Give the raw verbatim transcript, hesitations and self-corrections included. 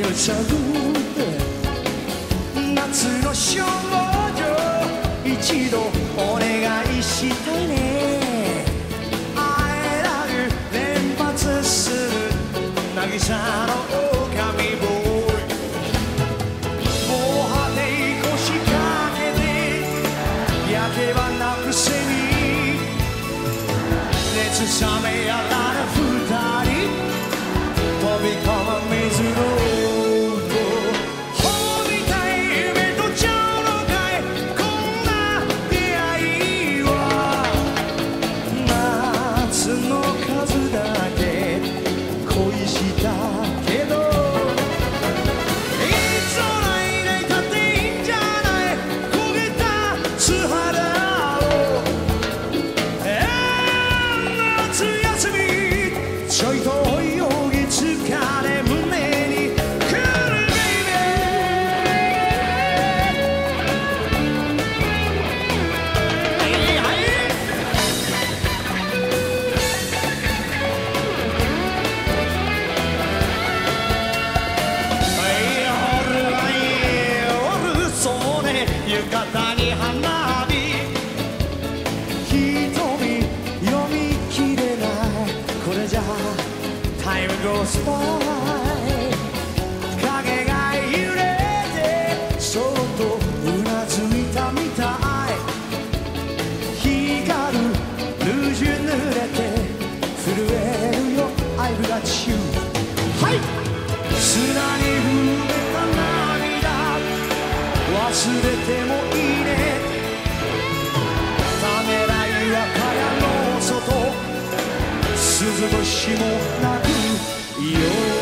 無茶ぶって夏の少女一度お願いしたいね I love you 連発する渚の狼ボーイ防波堤腰掛けで焼けばなくせに熱冷めやらぬ二人飛び込む水の浴衣に花火瞳読みきれないこれじゃタイムゴースバイ影が揺れてそっとうなずいたみたい光るルージュ濡れて震えるよ I've got you はい砂に埋めた涙忘れてもいいねためらいは蚊帳の外鈴虫もなくよ